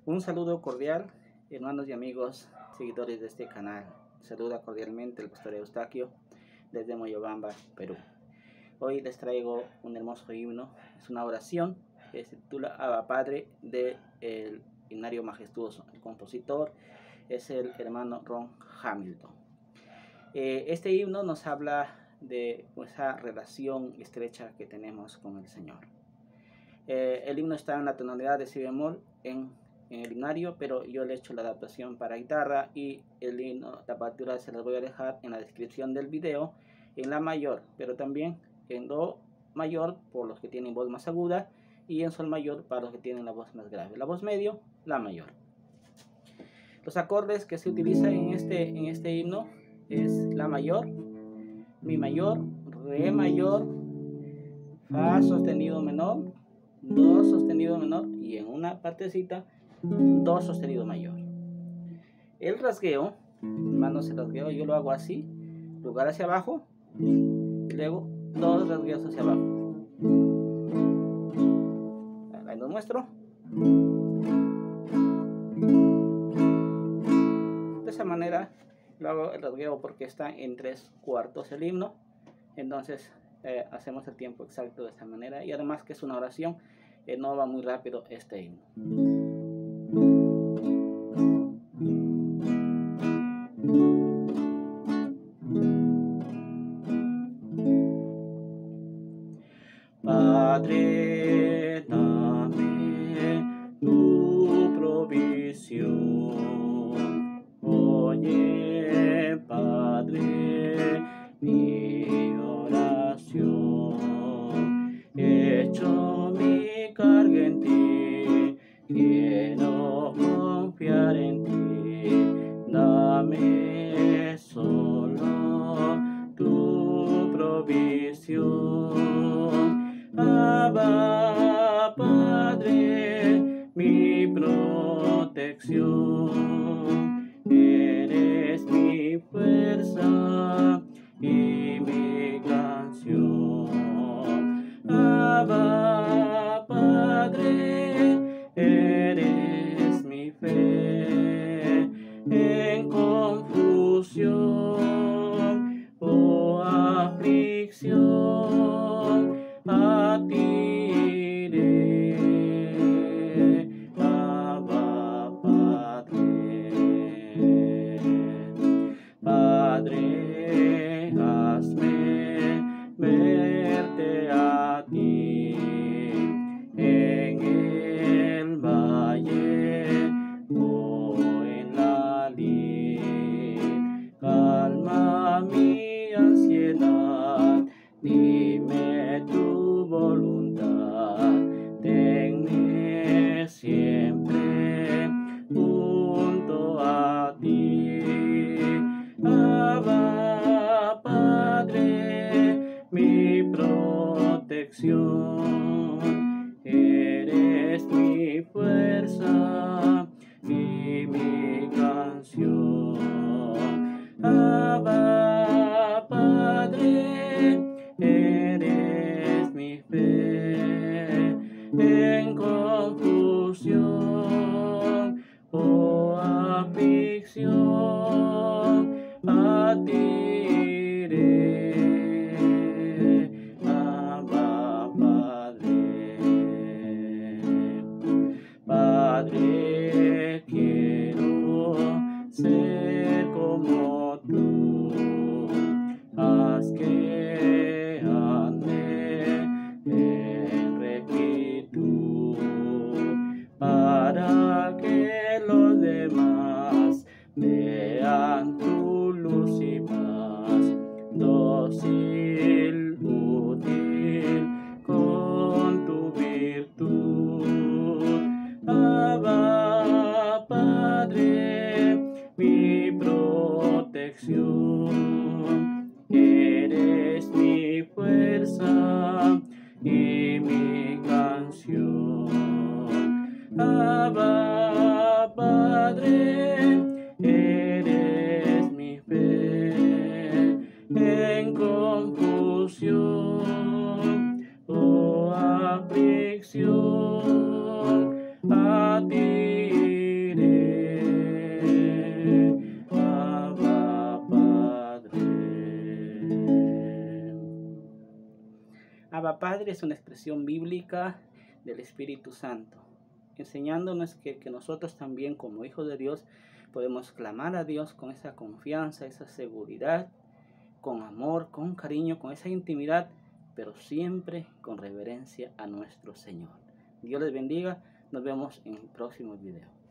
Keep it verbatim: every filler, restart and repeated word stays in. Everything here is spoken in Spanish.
Un saludo cordial, hermanos y amigos, seguidores de este canal. Saluda cordialmente el pastor Eustaquio desde Moyobamba, Perú. Hoy les traigo un hermoso himno, es una oración que se titula Abba Padre del himnario majestuoso. El compositor es el hermano Ron Hamilton. Eh, este himno nos habla de esa relación estrecha que tenemos con el Señor. Eh, el himno está en la tonalidad de si bemol en, en el himnario, pero yo le he hecho la adaptación para guitarra y el himno, la partitura se las voy a dejar en la descripción del video en la mayor, pero también en do mayor por los que tienen voz más aguda y en sol mayor para los que tienen la voz más grave. La voz medio, la mayor. Los acordes que se utilizan en este, en este himno es la mayor, mi mayor, re mayor, fa sostenido menor, do sostenido menor y en una partecita do sostenido mayor. El rasgueo, hermanos, el rasgueo yo lo hago así, lugar hacia abajo y luego dos rasgueos hacia abajo. Ahí lo muestro. De esa manera lo hago el rasgueo porque está en tres cuartos el himno, entonces eh, hacemos el tiempo exacto de esta manera y además que es una oración, eh, no va muy rápido este himno. Padre, dame tu provisión. Oye, Padre, mi oración. Echo mi carga en ti, quiero confiar en ti. Dame solo tu provisión. Abba, Padre, mi protección, eres mi fuerza y mi canción. Abba, Padre, eres mi fe en confusión o aflicción. A ti iré, Abba, Padre. Padre, hazme verte a ti en el valle o en la lid. Calma mi ansiedad, dime tu voluntad, tenme siempre junto a ti. Abba, Padre, mi protección, eres mi fuerza y mi canción. Abba, Padre, eres mi fe en confusión o aflicción. A ti iré, Abba, Padre. Padre, quiero ser como tú, haz que ande en rectitud, para que los demás vean tu luz y paz, dócil, útil, con tu virtud. Abba, Padre, mi protección, eres mi fuerza y mi canción. Abba, Padre, eres mi fe en confusión o aflicción. A ti Abba Padre es una expresión bíblica del Espíritu Santo, enseñándonos que, que nosotros también como hijos de Dios podemos clamar a Dios con esa confianza, esa seguridad, con amor, con cariño, con esa intimidad, pero siempre con reverencia a nuestro Señor. Dios les bendiga. Nos vemos en el próximo video.